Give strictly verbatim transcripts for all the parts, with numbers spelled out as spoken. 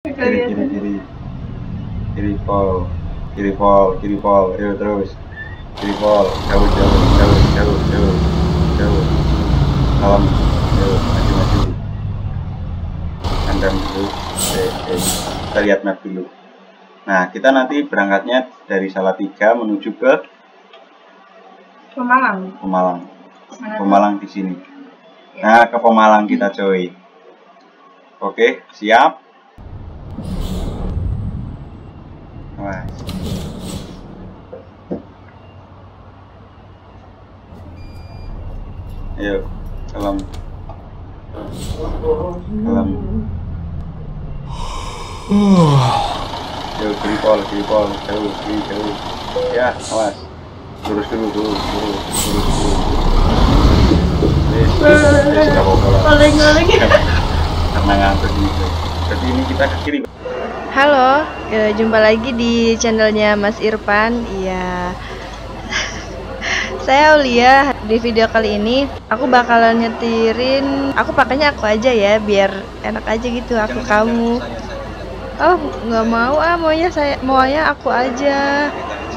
Kiri kiri kiri. Kiri pol. Kiri pol, kiri pol. Ayo terus. Kiri pol. Jauh jauh jauh jauh jauh. Jauh. Salam. Jauh maju maju. Andam dulu. Oke, oke. Kita lihat map dulu. Nah, kita nanti berangkatnya dari Salatiga menuju ke Pemalang. Pemalang. Mana Pemalang di sini. Ya. Nah, ke Pemalang kita coy. Oke, siap. Wah. Ayo, salam. Salam. Ayo, kiri pol, kiri pol, jauh, kiri jauh. Ya, awas. Lurus dulu, dulu, dulu, lurus dulu. Wes, wes, nggak apa-apa lah. Oleng-oleng. Karena ngantuk gitu. Jadi ini kita ke kiri. Halo, ya, jumpa lagi di channelnya Mas Irfan. Iya. Saya Aulia. Di video kali ini aku bakalan nyetirin. Aku pakainya aku aja ya, biar enak aja gitu. Aku Jangan, kamu. jangan, saya, saya. Oh, nggak mau ah, maunya saya, maunya aku aja.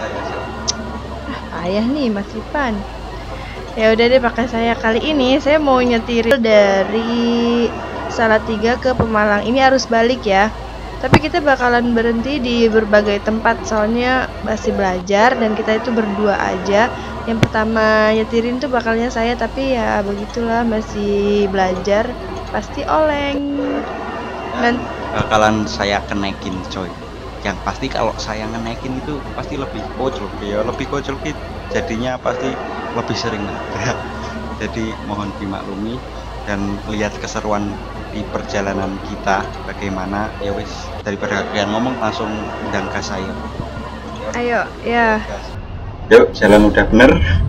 Ah, ayah nih Mas Irfan. Ya udah deh, pakai saya. Kali ini saya mau nyetirin dari Salatiga ke Pemalang. Ini arus balik ya. Tapi kita bakalan berhenti di berbagai tempat soalnya masih belajar dan kita itu berdua aja. Yang pertama nyetirin tuh bakalnya saya, tapi ya begitulah, masih belajar, pasti oleng. Dan Bakalan saya kenaikin coy. Yang pasti kalau saya ngenaikin itu pasti lebih kocok ya, lebih kocok jadinya pasti lebih sering nabrak. Jadi mohon dimaklumi dan lihat keseruan di perjalanan kita bagaimana. Ya wis, daripada kalian ngomong langsung undang gas saya. ayo ya. Yuk, jalan udah bener.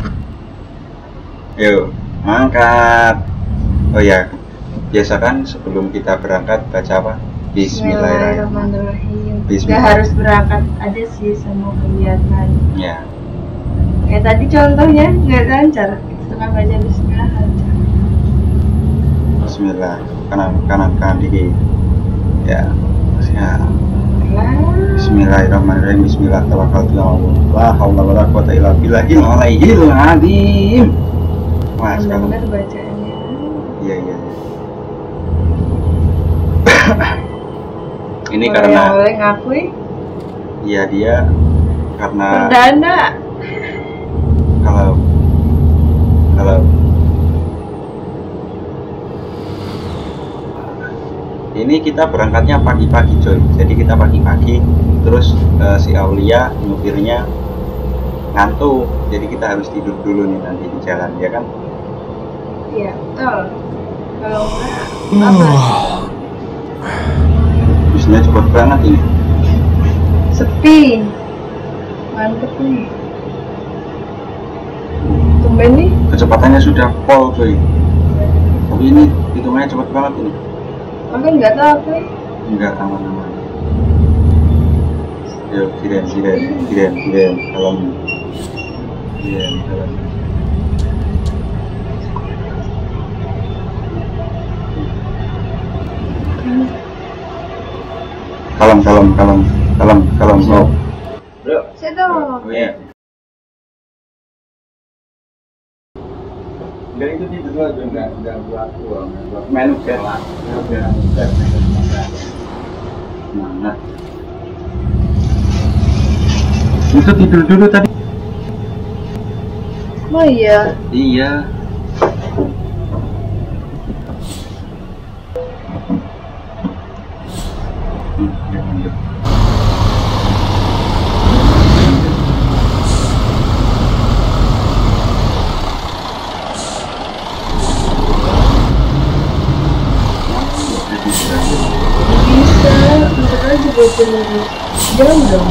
Yuk, angkat. Oh ya, biasa kan sebelum kita berangkat baca apa? Bismillahirrahmanirrahim. Bismillah. Gak harus berangkat, ada sih semua kegiatan. Ya. Kayak tadi contohnya nggak lancar, setengah baca Bismillah lancar. Bismillah, kanan kanan kanan dikit. Ya, ya. Bismillahirrahmanirrahim. Bismillah tawakkaltu ala Allah. La haula wala quwata illa billahil aliyyil azim. Wah, sekarang benar bacaannya. Iya, iya. Ini boleh karena boleh ngakui. Iya, dia karena perdana. Kalau kalau ini kita berangkatnya pagi-pagi coy. Jadi kita pagi-pagi, terus uh, si Aulia nyupirnya ngantuk. Jadi kita harus tidur dulu nih nanti di jalan, ya kan? Iya, betul. Kalau enggak apa? Busnya cepet banget ini. Sepi. Mantep nih. Tumben nih. Kecepatannya sudah pol coy. Tapi ini hitungannya cepet banget ini. Makan nggak tahu apa? Enggak, aman-aman. Yuk, siren, siren, siren, siren, salam. Siren, salam. Kalem, kalem, kalem, kalem, kalem, bro. Bro. Sedo. Oh iya. Enggak, itu di dua juga enggak enggak buat gua, buat menu kan. Udah, udah, semangat. Itu tidur dulu tadi. Oh iya. Iya. Hmm, ya, lanjut. Bisa, bentar aja baca dulu. Jangan dong.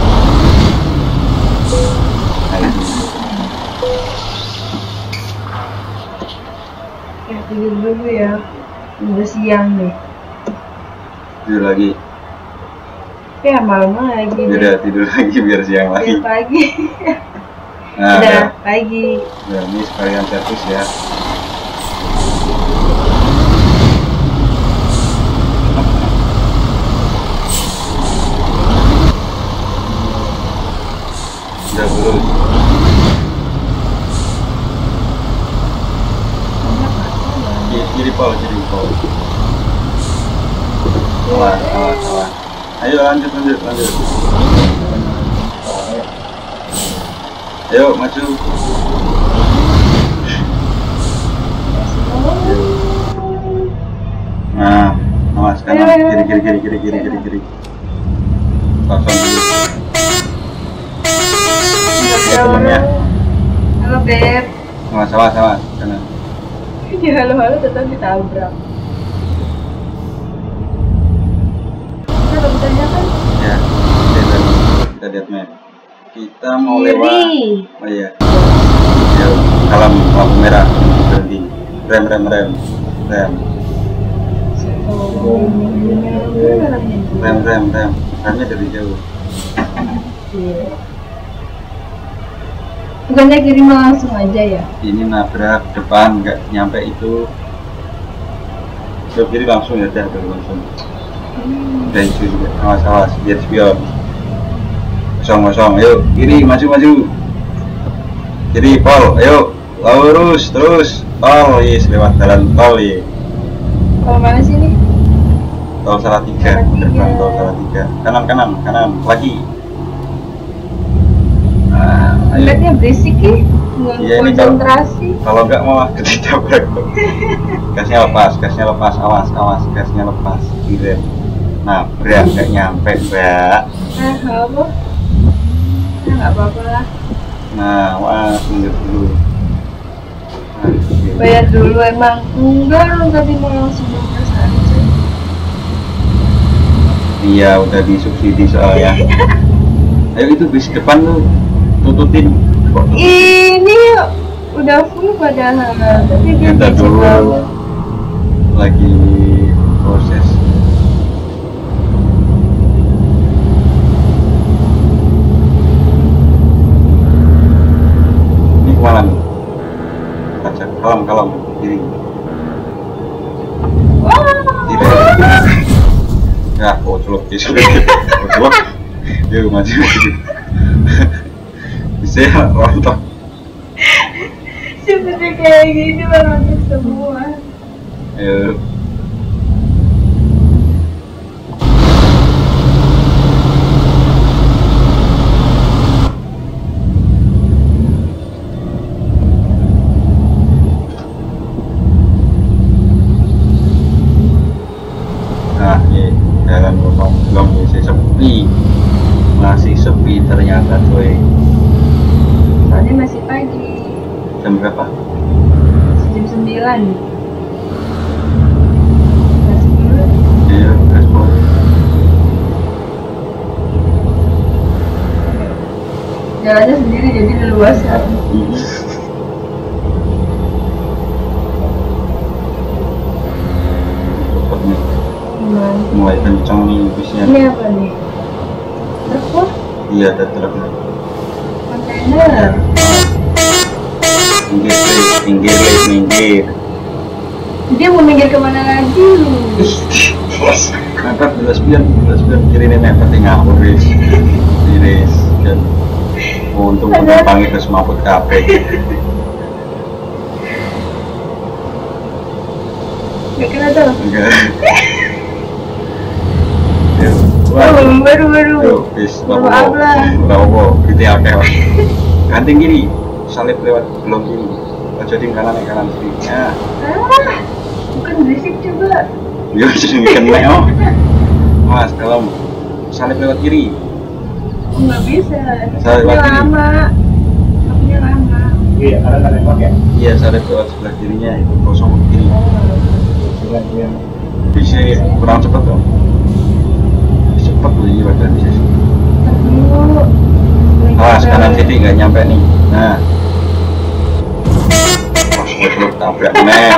Ya tidur dulu ya. Udah siang nih. Tidur lagi. Ya malam lagi. Udah tidur lagi biar siang lagi. Biar pagi. Nah, udah ya. pagi. Ya, ini sekalian servis ya. jauh lurus. Kiri, kiri pol, kiri pol. Awas, awas, awas. Ayo lanjut, lanjut, lanjut. Ayo maju. Nah, awas kanan, kiri, kiri, kiri, kiri, kiri, kiri, kiri. Kosong dulu. Ya temennya. Halo Beb. Awas, awas, awas, kanan. Ya halo-halo tetap ditabrak. Kita belum tanyakan? Ya, kita, kita lihat map. Kita mau lewat. Oh iya. Ayo, alam lampu merah berhenti. Rem, rem, rem, rem. Rem, rem, rem. Remnya dari jauh. Bukannya kiri mah langsung aja ya? Ini nabrak depan, nggak nyampe itu. Ke kiri langsung ya, udah langsung. Udah itu juga. Awas, awas, biar spion. Kosong, kosong. Ayo, kiri, maju, maju. Kiri, pol. Ayo, lurus, terus. Tol, yes, lewat jalan tol, ya. Kalau mana sih ini? Tol Salatiga, gerbang tol Salatiga. Kanan, kanan, kanan, lagi. Nah, Lihatnya berisik ya, iya, ini konsentrasi. Kalau enggak malah ketabrak. Gasnya lepas, gasnya lepas, awas, awas, gasnya lepas. Gitu. Nah, berat nggak nyampe, Mbak. Nah, apa? Nah, nggak apa-apa lah. Nah, wah, tunggu dulu. Nah, gitu. Bayar dulu emang. Enggak, lu tadi mau langsung bungkus aja. Iya, udah disubsidi soalnya. Ayo itu bis depan lu tututin. Kok tututin? Ini udah full padahal, tapi dia Kita kecil dulu banget. lagi proses. Ini kemana nih? Kaca, kalem, kalem, kiri. Kiri. Ya, oh celuk, bisa. Oh celuk. Yuk maju. Bisa ya, rontok. Seperti kayak gini merontok semua. Ayo. Nah, ini jalan kosong belum masih sepi, masih sepi ternyata cuy. Soalnya masih pagi, Jam berapa? jam sembilan. Jam sembilan. Iya, respon. Jalannya sendiri jadi leluasa. Cepet nih, Gimana? mulai kencang nih bisnya. Ini apa nih? Truk? Iya, ada truk. Kontainer. Minggir, Lik. minggir, Lik. minggir. Dia mau minggir kemana lagi lu? Mepet, belas pion, belas pion kiri nih mepet nih ngapur wis. Iris dan untung penumpang itu semaput kafe. Gak kena tuh. Enggak. Baru, baru, baru. Yuk, bis, Maaf lah. bawa, gitu ya, oke. Ganting kiri, salib lewat belum kiri. Jadi kanan kanan kiri. Ya. Ah, bukan berisik coba. Ya jadi kena oh. Mas, kalau salib lewat kiri. Oh, nggak bisa. Salib lewat kiri. Lama. Waktunya lama. Iya, karena ada yang pakai. Iya, salib lewat sebelah kirinya itu kosong kiri. Bisa kurang cepat dong. Cepat loh ini badan bisa. Dulu. Awas kanan sini nggak nyampe nih. Nah. Wah, gue belum tabrak nih.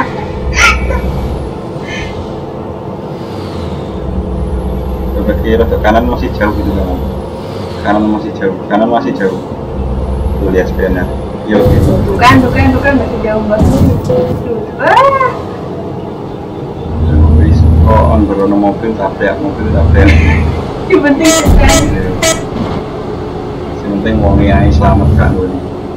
Coba kiri ke kanan masih jauh gitu kan. Kanan masih jauh, kanan masih jauh. Tuh lihat sepeda. Yuk gitu. Bukan, bukan, bukan masih jauh banget. Tuh. Ah. Wis, oh on berono mobil tabrak, mobil tabrak. Yang penting kan. Si yang penting wongnya ae selamat kan gue.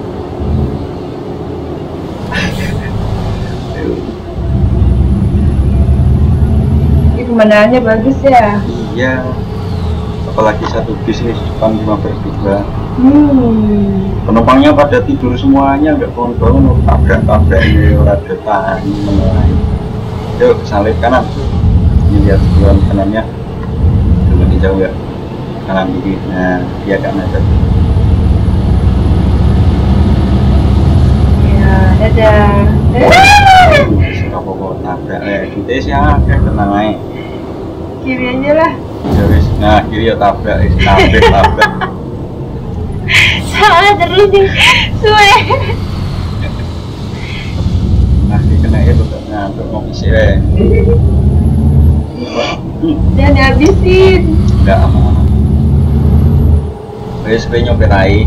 Ini pemandangannya bagus ya. Iya, apalagi satu bis ini depan lima belas tiga. Hmm. Penumpangnya pada tidur semuanya, nggak bangun-bangun, tabrak-tabrak ini orang depan mulai. Yuk salib kanan, ini lihat sebelah kanannya, dulu jauh ya, kanan kiri, nah dia agak macet. Ya, dadah. Sudah pokok tabrak, eh kita sih ah, kayak tenang aja. Kiri aja lah. Ya wis, nah kiri ya tabrak, eh, tabrak, tabrak. Salah terus nih, suwe. Nah dikena itu nah untuk ngopi sih eh. Jangan dihabisin. Enggak aman. Wis kowe nyopir ae.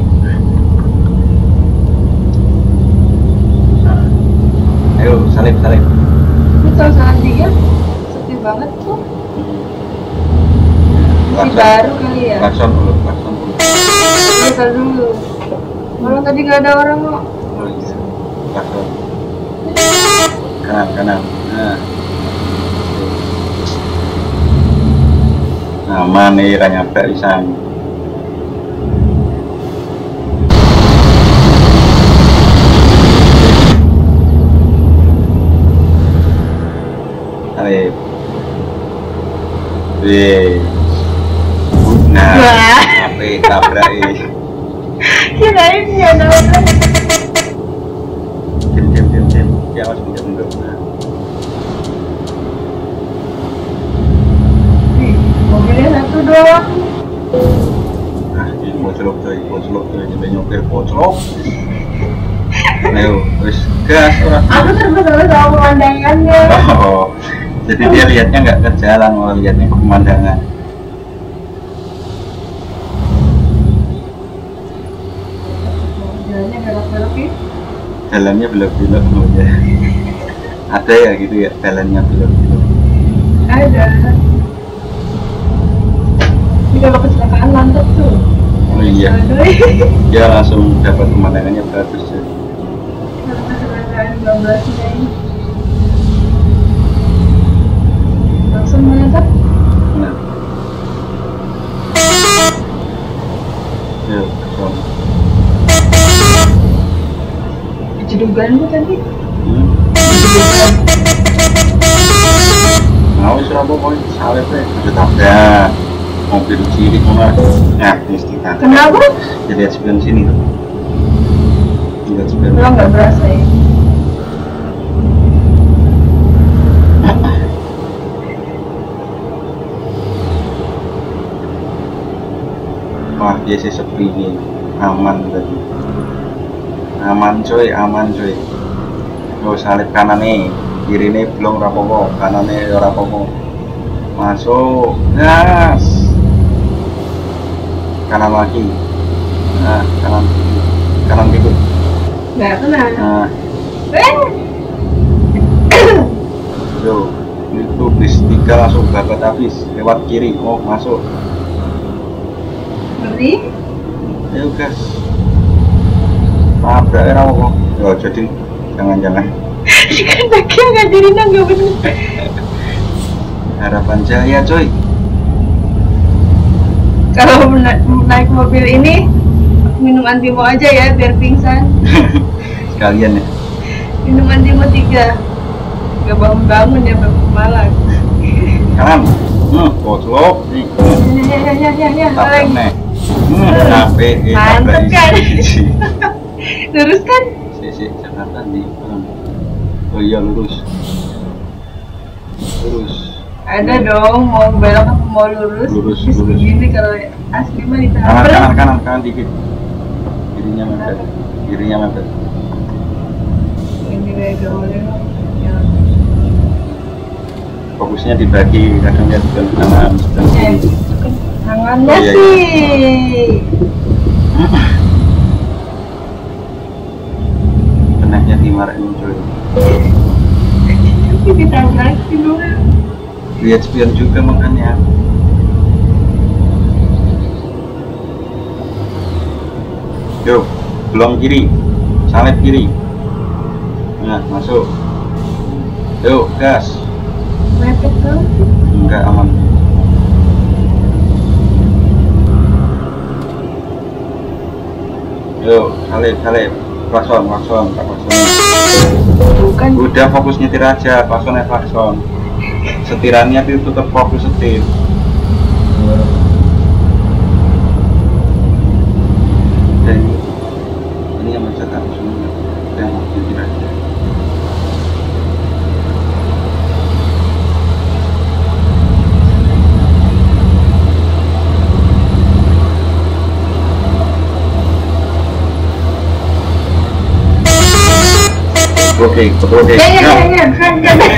Nah. Ayo salib salib. Ini kalau salah tiga, sepi banget tuh. Masih baru kali ya. Klakson dulu, klakson dulu. Kita dulu. Kalau tadi nggak ada orang kok. Oh iya. Klakson. Kanan kanan. Nah. Aman nih, ra nyampe pisan. Salib. Wih. Nah, apa tabrak ini? Kirain nggak ada orang. Diam diam diam diam. Ya mas mundur mundur. Nah. Nih, mobilnya satu doang. Nah, ini boclok coy, boclok coy, jadi nyopir boclok. Ayo, wis gas orang. Aku terpesona sama pemandangannya. Oh, jadi dia lihatnya nggak ke jalan, malah lihatnya ke pemandangan. Jalannya belok-belok ya. Jalannya belok-belok loh ya. Ada ya gitu ya, jalannya belok-belok. Ada. Ini kalau kecelakaan mantep tuh. Oh iya, Aduh. dia langsung dapat pemandangannya bagus ya. Kalau kecelakaan dua belas Mei. Langsung mantap. Nah. Yuk, langsung. Jeduganmu tadi. Hmm. Nah, wis ora apa-apa, salib ya. Ada tabrak. Mobil cilik mana? Nah, ini kita. Kenapa? Jadi lihat sebelah sini tuh. Lihat sebelah. Lo nggak berasa ya? Wah, dia sih sepi nih. Aman tadi. Aman coy, aman coy. Oh, salib kanan nih. Kiri nih belum rapopo, kanan nih rapopo. Masuk, gas. Kanan lagi. Nah, kanan kiri. Kanan dikit. Nggak kena. Nah, Eh, yo, itu bis tiga langsung babat habis lewat kiri. Oh, masuk. beri. Ayo gas. Tabrak ya rapopo. Oh, jadi jangan-jangan. Kan lagi ngajarin nggak bener. Harapan Jaya coy. Kalau na naik mobil ini minum antimo aja ya biar pingsan. Sekalian ya. Minum antimo tiga. Gak bangun-bangun ya malah. Kanan. Hmm, boclok nih. Ya ya ya ya ya. Tabrak Balik. nih. Hmm, nape eh Mantep tabrak kan? isi. Lurus kan? Si si Jakarta di. Oh iya lurus. Lurus. Ada dong mau belok apa mau lurus. Lurus, Bis lurus. begini kalau asli mah Kanan ditabrak. kanan kanan kanan dikit. Kirinya mepet. Kirinya mepet. Ini kayak gak boleh loh. Ya. Fokusnya dibagi, kadang lihat sebelah kanan, sebelah Eh, kiri. tangannya Oh, iya, iya. sih. Kenanya dimarahin coy. Tapi ditabrakin dong. Lihat spion juga makanya. Yuk, belum kiri, salib kiri. Nah, masuk. Yuk, gas. Mepet banget. Enggak, aman. Yuk, salib, salib. Klakson, klakson, klakson. Bukan. Udah fokus nyetir aja, klaksonnya klakson. Setirannya itu tetap fokus setir. Dan ini yang mencet aku semua. Dan nyetir aja. Oke, oke, Ya, ya, ya, ya, ya, ya.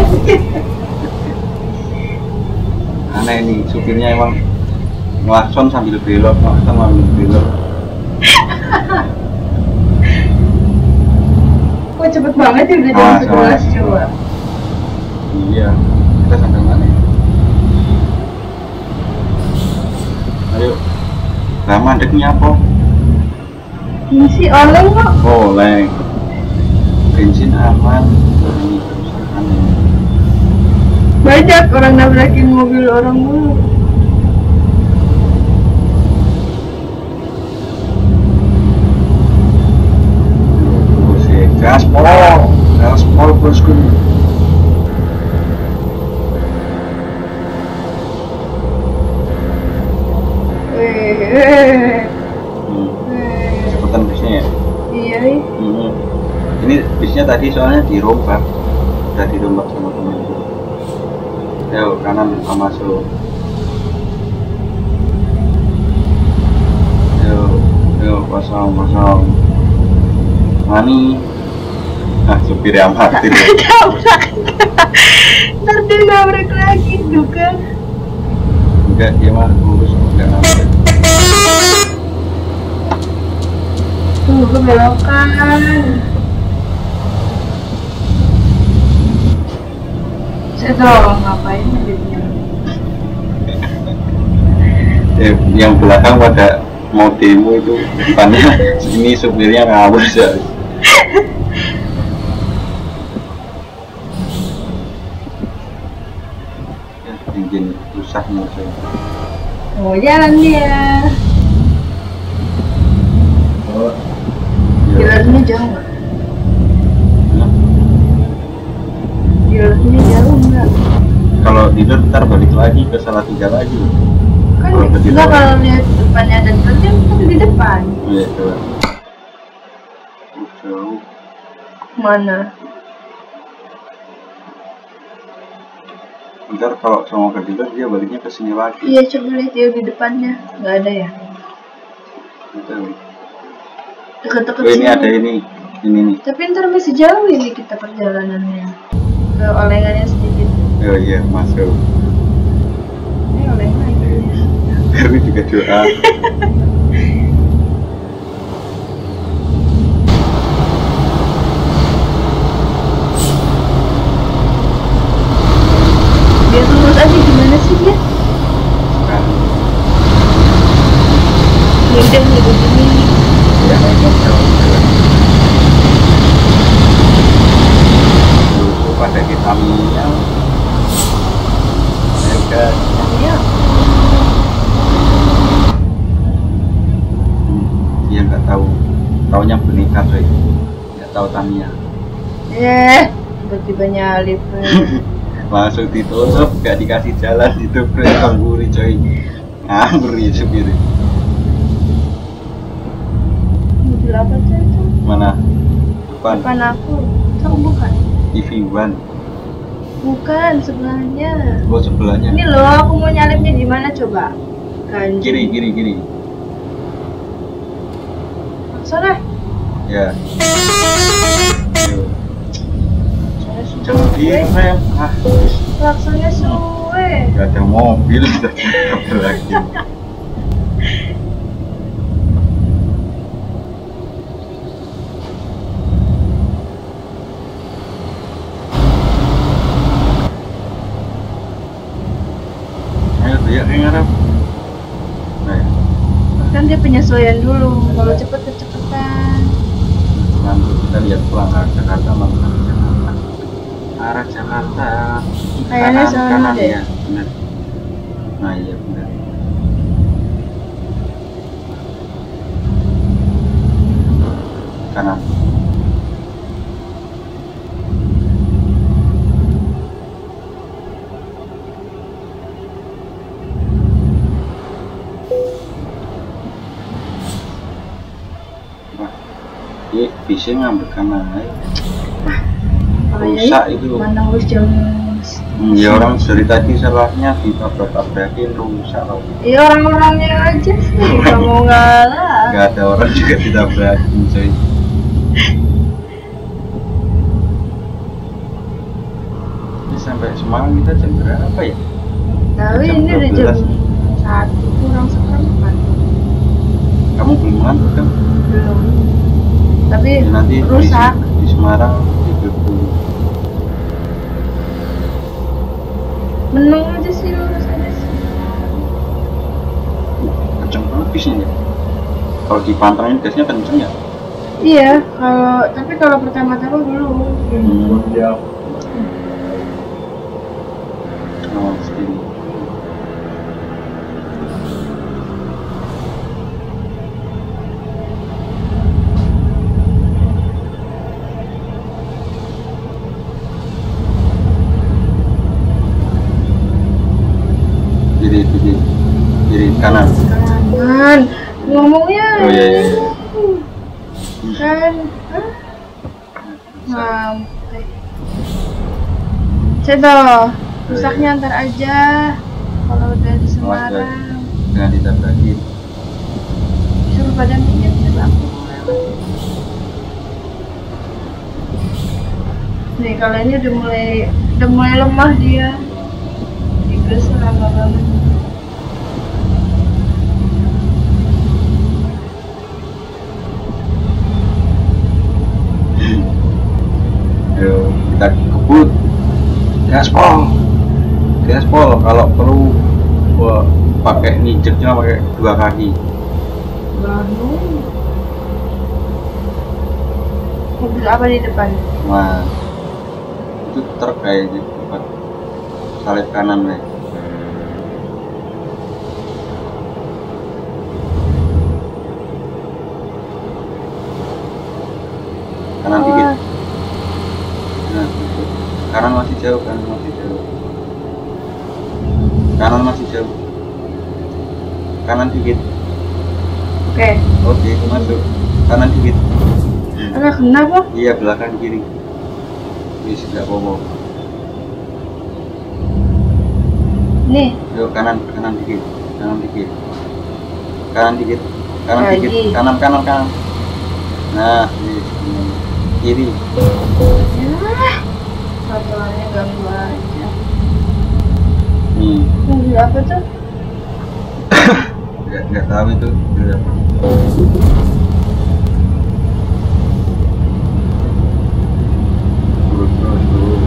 aneh ini supirnya emang ngelakson sambil belok, ngelakson sambil belok. Kok cepet banget ya udah jam Ah, sebelas sama. coba. Iya, kita sampai mana ya? Ayo, lama deknya apa? Ini sih oleng kok. Oh, leng. Bensin aman. Ini kerusakan. Banyak orang nabrakin mobil orang mulu. Gaspol, gaspol bosku. Eh, Hmm. Cepetan bisnya ya. iya. Hmm. Ini bisnya tadi soalnya dirombak, udah dirombak sama temen. Ayo kanan masuk. Ayo, ayo kosong kosong. Mani. Nah, supir yang amatir. Nabrak. Ntar dia nabrak lagi tuh kan. Enggak, dia mah lurus, enggak nabrak. Tuh kebelokan. Saya tahu ngapain jadinya. Eh, yang belakang pada mau demo itu depannya sini supirnya ngawur ya. Ya, bikin rusak motor. Mau jalan dia. Oh, Jalannya jauh nggak? ya. Jalannya jauh nggak? Kalau tidur ntar balik lagi ke Salatiga lagi. Kan Kalau ke enggak, Tidur. kalau lihat depannya ada truk kan kan di depan. Iya, coba. Oh, jauh. Mana? Ntar kalau sama ke Tidur dia baliknya ke sini lagi. Iya, coba lihat ya di depannya. Nggak ada ya? Gitu. Deket-deket Oh, ini sini. ada ini, ini nih. Tapi ntar masih jauh ini kita perjalanannya. Ke olengannya sedikit. Oh iya, masuk. Ini oleng lagi. Baru juga doa. Dia lurus aja gimana sih dia? Nah, Ngideng gitu gini. ya, jauh jalan. Dulu pada vitaminnya. Ya udah. Iya. Dia nggak tahu, taunya boneka coy, nggak tahu Tamiya. Eh, tiba-tiba nyalip. Langsung ditutup, nggak dikasih jalan itu nganggur coy, nganggur ya supir. Mobil apa tuh itu? Mana? Depan Depan aku. Kamu bukan? T V One. Bukan, sebelahnya. Oh sebelahnya. Ini loh, aku mau nyalipnya di mana coba? Ganjil. Kiri kiri kiri. Sana. Ya. Yuk. Sana suwe. Jangan direm. Ah, Laksanya suwe. nggak ada mobil sudah kabel lagi. Ayo, dia yang ngarep. Nah, Kan dia penyesuaian dulu. Kalau cepet kecepetan. Nanti kita lihat pulang arah Jakarta malam Jakarta. Arah Jakarta. Kayaknya Kanan, sama kanan deh. ya, benar. Nah iya benar. Kanan. Wah, ini bisa ngambil kanan aja. Rusak itu. Mana wis jam. Hmm, ya orang dari tadi salahnya ditabrak-tabrakin rusak loh. Iya orang-orangnya aja sih. Kamu ngalah. Gak ada orang juga ditabrakin coy. Ini sampai Semarang kita jam berapa ya? Tapi Jam ini udah dua jam belas. satu kurang seperempat. Kamu belum ngantuk kan? Belum. Tapi Ya, nanti di, rusak. di Semarang tidur dulu. Menung aja sih lurus aja sih. Uh, kenceng banget bisnya ya. Kalau dipantengin gasnya kenceng ya. Iya, kalau tapi kalau pertama-tama belum. Hmm. Oh, segini. Kiri, kiri, kiri, kanan. Kanan. Ngomongnya. Oh iya iya. iya. Kan. Hah? Sampai. Cedo, rusaknya ntar aja. Kalau udah di Semarang, Jangan ditabrakin. suruh pada minyak coba aku lewat. Nih kalau ini udah mulai udah mulai lemah dia. Digas lama banget. Ayo kita kebut. Gaspol. Gaspol kalau perlu wah, pakai nginjeknya pakai dua kaki. Bangun. Mobil apa di depan? Wah, itu truk kayaknya tempat salib kanan nih. Kanan dikit. Oh, Nah, gitu. Kanan masih jauh, kanan masih jauh. Kanan masih jauh. Kanan dikit. oke. Oke, masuk. Kanan dikit. Anak kenapa? Iya, belakang kiri. Wis enggak apa-apa. Nih, Yuk kanan, kanan dikit. Kanan dikit. Kanan dikit. Kanan Lagi. dikit. Kanan, kanan, kanan. Nah, wis. Kiri. ya. Peraturannya ganggu aja. Nih, Mobil apa tuh? enggak enggak tahu itu berapa. Terus, terus, terus.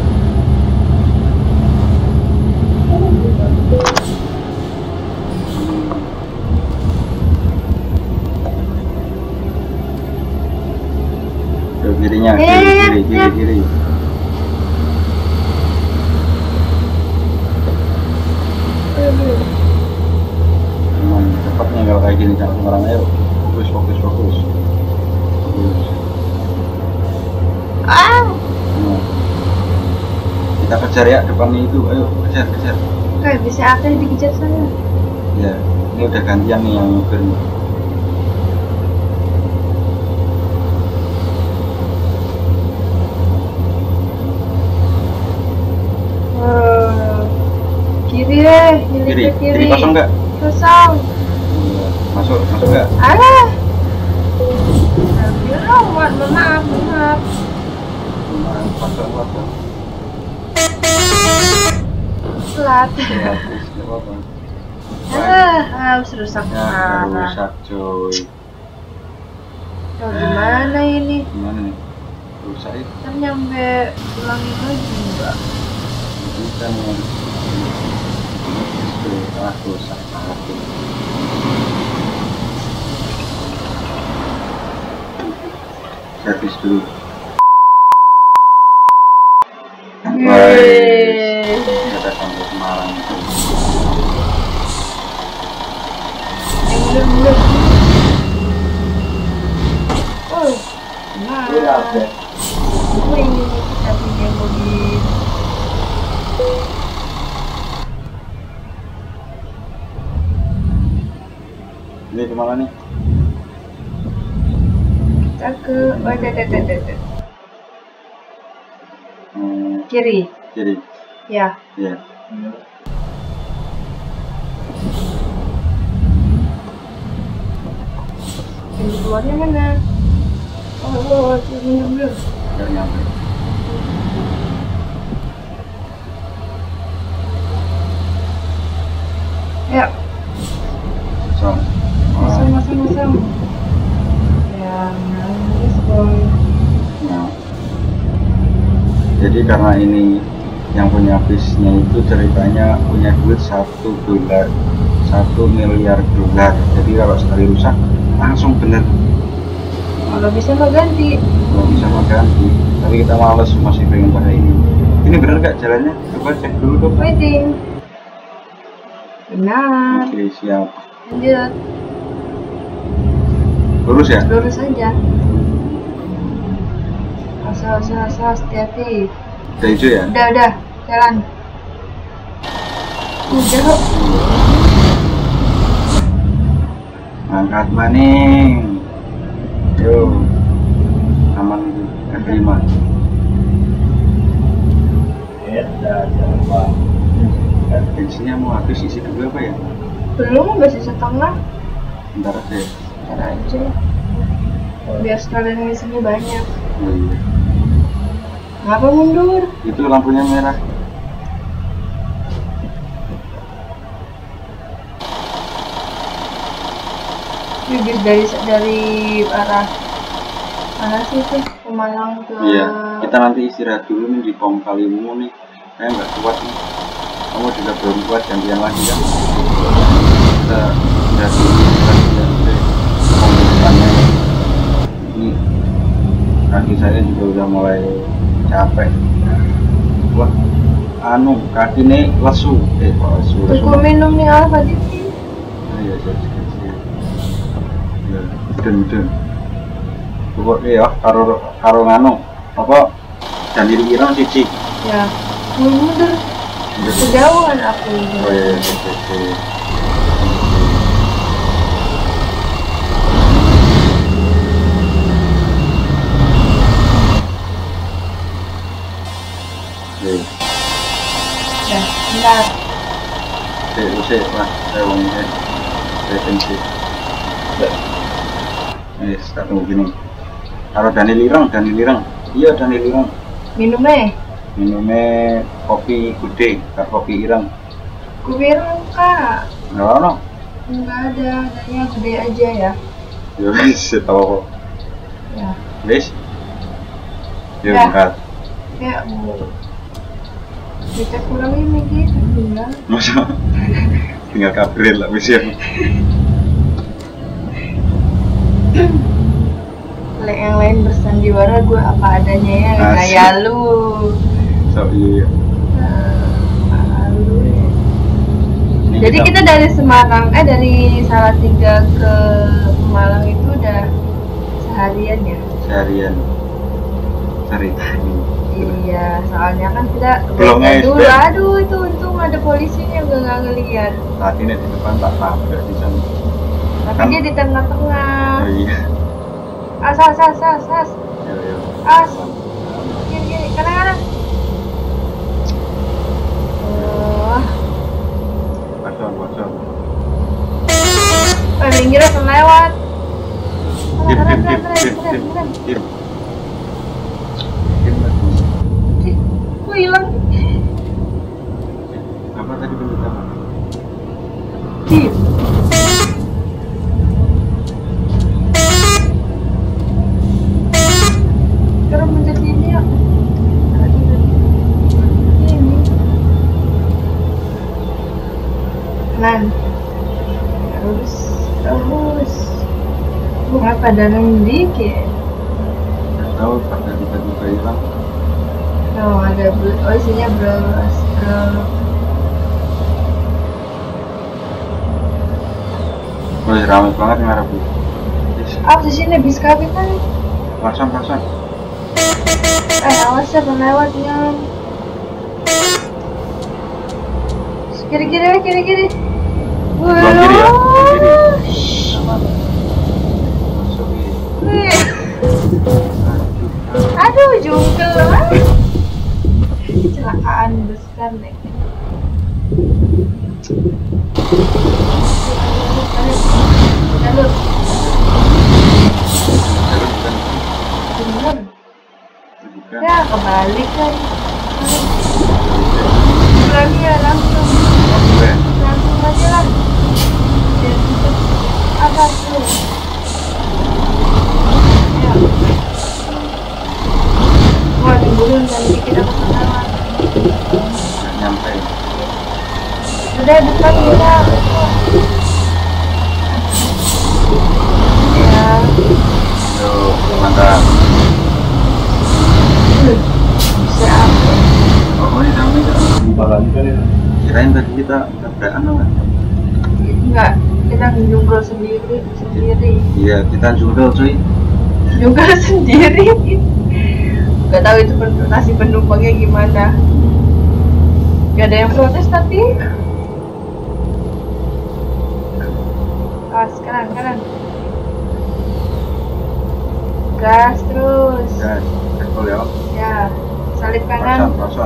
Ke kirinya, kiri, kiri, kiri, kiri. Cuman cepatnya kalau kayak gini jangan sembarang, ayo. Fokus, fokus, fokus. Fokus. Ah, Nah, kita kejar ya depannya itu, ayo kejar, kejar. kayak bisa akhirnya dikejar sana. Ya, ini udah gantian nih yang nyupir nih. Eh, kiri deh, milih Kiri, ke kiri. kiri kosong nggak? Kosong. Iya. Masuk, masuk nggak? Alah. Ya, maaf, maaf, maaf. Nah, kosong, kosong. Telat. Ya, terus nggak apa-apa. Ah, harus rusak Ya, parah. rusak coy. Oh, gimana ini? Gimana nih? Rusak itu Kan nyampe ulangin lagi enggak? bisa nih. Tuh, ah, rusak banget tuh. servis dulu. Yeay. Kita sampai Semarang itu. Yang bener-bener. Oh, nah. Gue ini kita punya mobil. Ini kemana nih? Kita ke, oh, ada, ada, ada, ada. Hmm, Kiri. kiri. Ya. Iya. Pintu keluarnya mana? Oh, oh, belum belum. Nggak nyampe. Ya, So, masang, masang, masang. Ya, nangis boy. nah. Jadi karena ini yang punya bisnya itu ceritanya punya duit satu dolar, satu miliar dolar. Jadi kalau sekali rusak langsung bener. Kalau bisa mah ganti. Kalau bisa mah ganti. Tapi kita males, masih pengen pakai ini. Ini bener nggak jalannya? Coba cek dulu dong. Waiting. Benar. Oke, siap. Lanjut. Lurus ya? Lurus aja. Asal, asal, asal, hati-hati. Udah hijau ya? Udah, udah. Jalan. Udah kok. Angkat maning. Yo. Aman itu. F lima. Ya, jangan lupa. Bensinnya mau habis, isi dulu apa ya? Belum, masih setengah. Bentar aja ya. Ntar aja. Biar sekalian isinya banyak. Oh iya. Ngapa mundur? Itu lampunya merah. Bibir dari dari arah mana sih itu? Pemalang ke. Iya. Kita nanti istirahat dulu nih di pom Kalimu nih. Saya nggak kuat nih. Kamu juga belum kuat, gantian lagi kan? Kita udah dulu kita sudah udah pembukaannya. Ini kaki saya juga udah mulai capek. Wah, anu kaki ini lesu. Eh, kok lesu? lesu. Cukup minum nih apa tadi? Ah, iya, siap, siap, siap. Ya, den den. Coba ya, karo karo nganu apa? Dan diri irang siji. Ya, mundur. Kejauhan aku. Oh iya, oke, oke. Oke. Ya, bentar. Oke, oke, lah, saya mau ini, saya pensi. Eh, tak tunggu gini. Kalau Dani Lirang, Dani Lirang, iya Dani Lirang. Minumnya? Minumnya kopi gede, kak kopi ireng. Kopi ireng kak? Nggak ada. Nggak ada, adanya gede aja ya. Ya wis, tahu kok. Ya. Wis. Ya Ya. angkat. Ya, bu. Kita kurang ini gitu, enggak. Masa tinggal kabrin lah wis ya. Lek yang lain bersandiwara, gue apa adanya ya, Asik. kayak lu. So iya. Nah, lu ya. Ini Jadi kita dari Semarang, eh dari Salatiga ke Malang itu udah seharian ya? seharian. Sehari. Iya, soalnya kan kita Belum kebetulan S D. dulu. Aduh, itu untung ada polisinya gak nggak ngeliat. Tadi nih di depan tak tabrak di sana. Tapi Kan- dia di tengah-tengah. Oh iya. As, as, as, as, as, Ya ya. as. Kiri, kiri, kanan, kanan. Oh, Kosong, kosong. eh, minggir langsung lewat. Dim, Keren, dim, keren, dim, keren, dim, keren, dim, keren. dim. Dim. Ih, kok hilang? Apa tadi bentuk apa? Ih. Sekarang mencet ini ya. Ini. Kanan. Terus, terus. Berapa dalam dikit? tahu pada tiba-tiba hilang. Oh, ada bel- oh isinya beras. Wih, ramai banget nih Arabu. Ah, di sini bis kami kan. Pasang, pasang. Eh, awas ya penlewatnya. Kiri kiri kiri kiri. Belum kiri ya? Belum kiri. Shhh. Aman. Masuk ini. Wih. Aduh, jungkel. Kecelakaan besar nih. Jalur. Jalur bukan. Bener. Bukan. Ya, kebalik kan. Lagi ya, langsung. Oke. Langsung aja lah. Biar cepet. Atas tuh. Ya. Wah, tungguin kan dikit aku penawar. Nggak nyampe. Udah depan kita. Ya. Yuk, mantap. Bisa apa? Oh, ini ramai kan? Buka lagi kan ya? Kirain tadi kita tabrakan apa? Enggak, kita jungkel sendiri sendiri. Iya, kita jungkel cuy. Jungkel sendiri. Gak tahu itu pen- nasib penumpangnya gimana. Gak ada yang protes tapi. Gas kanan kanan. Gas terus. Ya, cekol ya. Ya, salib Pasan, kanan. pasan.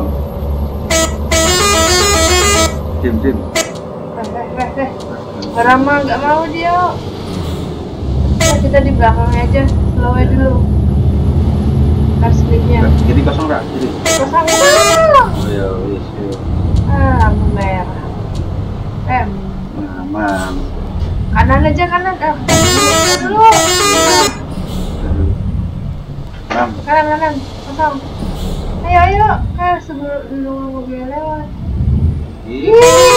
Tim, tim. Eh, eh, eh, eh. Rama nggak mau dia. Ya, kita di belakangnya aja, slow aja dulu. Ntar slipnya. Kiri kosong nggak? Kiri. Kosong. Oh ya, wis. Yuk. Ah, lampu merah. Eh, Aman. kanan aja kanan. Ah, dulu. Ah, Enam. kanan kanan, kosong. Ayo ayo, eh sebelum nunggu mobil lewat. Ih.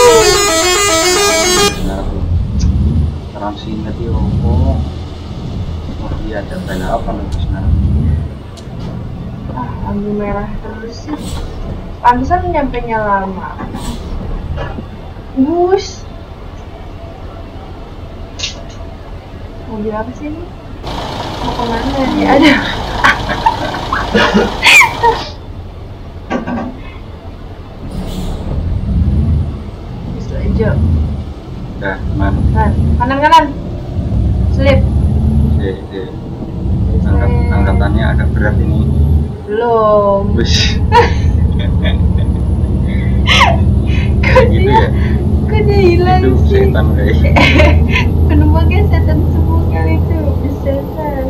Nah, terang sini tadi oh. Oh iya, ada tanda apa nanti sekarang? Ah, lampu merah terus sih. Pantesan nyampenya lama. Bus. Mobil apa sih ini? Mau kemana? Ya ada. Bus hijau. Udah, aman. Kan, kanan kanan. Slip. Oke, oke. Angkat, angkatannya agak berat ini. Belum. Bus. Kok Gitu dia? ya? Kok dia hilang Itu sih? setan guys. Penumpangnya setan semua kali itu. Bisa setan.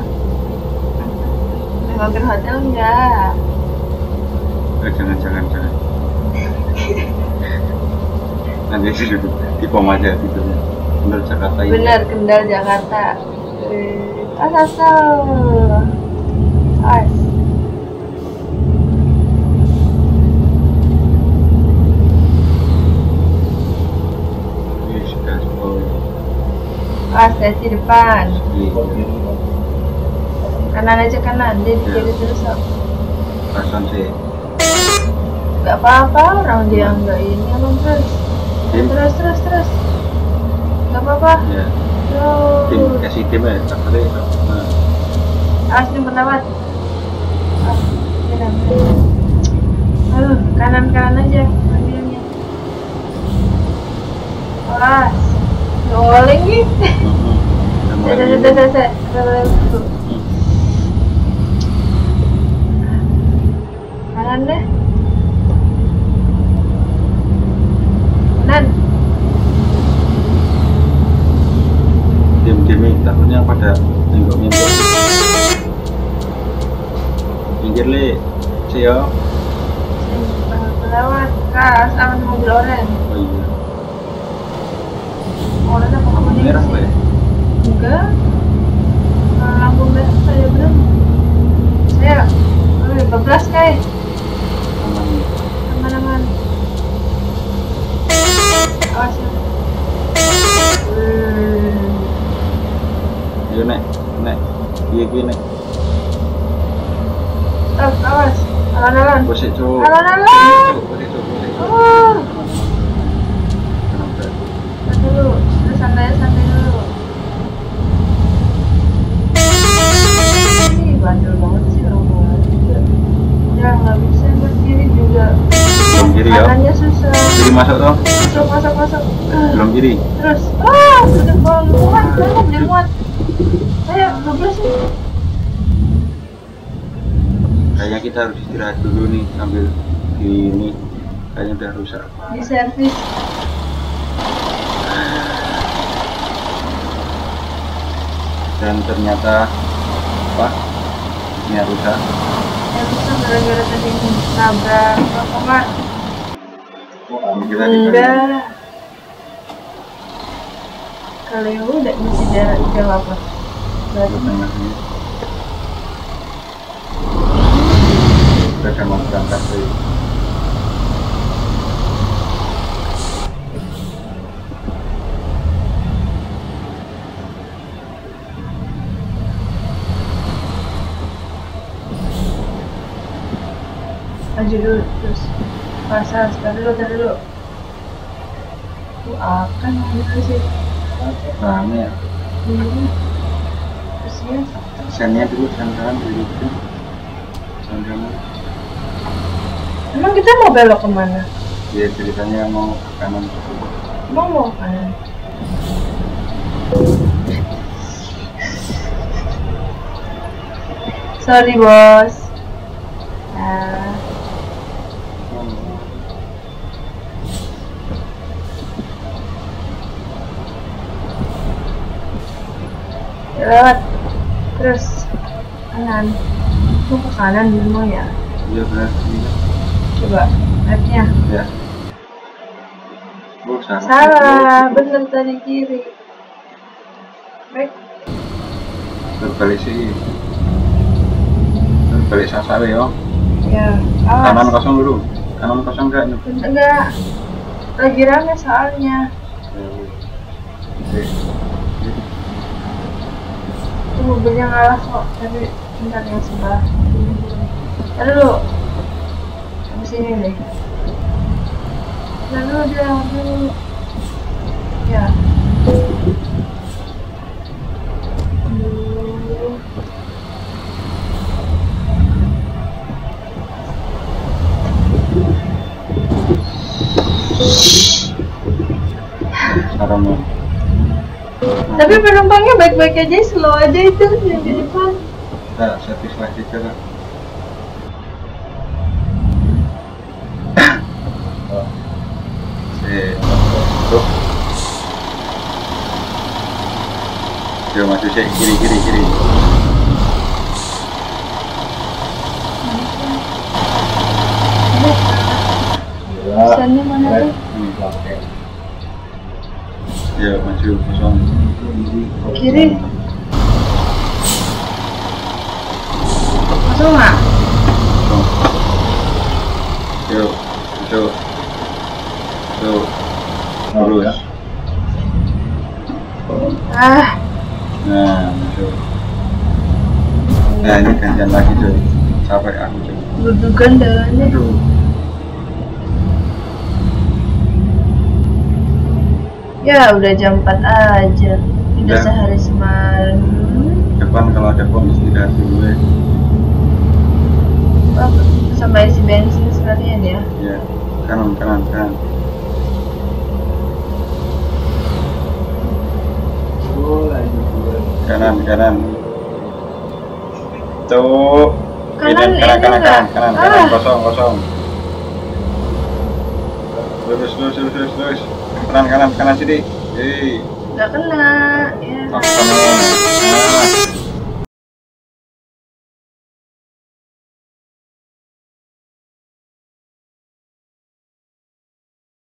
Udah mampir hotel enggak? Oh, jangan, jangan, jangan. Nanti sih duduk di pom aja tidurnya. Bener Jakarta ini. Benar, Kendal Jakarta. Eh, as asal. As. Wih, sudah sepuluh. As di depan. Iya. Kanan aja kanan. Dia di Ya. kiri terus. Sok. Pasan sih. Gak apa-apa, orang dia enggak ini emang terus. Tim. Terus terus terus. Gak apa-apa. Ya. Tim Terus. kasih tim ya. Tak boleh. Nah. Awas nih penawat. Ah, kanan. Aduh, kanan kanan aja ambilnya. Awas. Ngoleng nih. Mhm. Udah udah udah udah. Udah. Kanan deh. Kanan. Tim-tim ini takutnya pada nengok-nengok. Pinggir le, Cio. Lewat kas aman mobil oren. Oh iya. Oren apa Lampu kuning merah sih? pak ya? Enggak. Nah, lampu merah saya belum. Saya eh, bablas kayak Aman ya. aman-aman. Awas ya. Hmm. Ayo nek, nek. Iya iya nek. Oh, awas. Alan-alan. Posisi cuk. Alan-alan. Posisi cuk, posisi cuk. Oh. Kenapa? Santai dulu. Udah santai santai dulu. Ih, bandel banget sih orang juga. Ya nggak bisa berdiri juga. Belum kiri ya. Kanannya susah. Kiri masuk toh. Masuk masuk masuk. Belum kiri. Terus. Ah, udah bawa muat, bawa beli muat. Ayo, dua belas nih. Kayaknya kita harus istirahat dulu nih sambil di ini. Kayaknya udah rusak. Di servis. Dan ternyata apa? Ini rusak. Ya bisa gara-gara tadi nabrak apa mak? Kita Enggak. Kalau yang udah mesti jarak jam apa? Berarti kita mau berangkat dari maju dulu terus pasang sebentar dulu sebentar dulu. Tuh akan dulu sih. rame ya. Ini terus ya. Sennya dulu sandaran dulu itu. Sandaran. Emang kita mau belok kemana? Ya ceritanya mau ke kanan. Emang mau ke kanan? Sorry bos. Nah. Lewat terus kanan. Itu ke kanan dulu ya. Iya benar. Coba mapnya. Ya. Oh, salah. Salah, bener tadi kiri. Baik. Berbalik sih. Berbalik sasar ya. Ya. Awas. Kanan kosong dulu. Kanan kosong enggak nih? Enggak. Lagi rame soalnya. Oke. Itu mobilnya ngalah kok, tapi bentar yang sebelah. Ntar dulu. Habis ini deh. Ntar dulu dia, dulu. Ya. Dulu. Sarannya. Tapi penumpangnya baik-baik aja, slow aja itu yang di depan. Kita servis lagi aja lah. Oh. Si, tuh. Yo maju sih kiri kiri kiri. Pesannya mana tuh? Yo maju kosong. Kiri. Masuk nggak? Kosong. Yo maju. Yo lurus. Ah, Nah maju. Nah ini gantian lagi coy. Capek aku coy. dudukan dalamnya. Aduh. Ya udah jam empat aja. Udah Udah. sehari semalam. Depan kalau ada pom istirahat dulu ya. Oh, sama isi bensin sekalian ya. Ya kanan kanan kanan. Kanan kanan. Tuh. Kanan Ini, kanan ini kanan enggak? kanan kanan kanan Ah. kosong kosong. Lurus lurus lurus lurus lurus. Kanan kanan kanan sini. Hei. Nggak kena.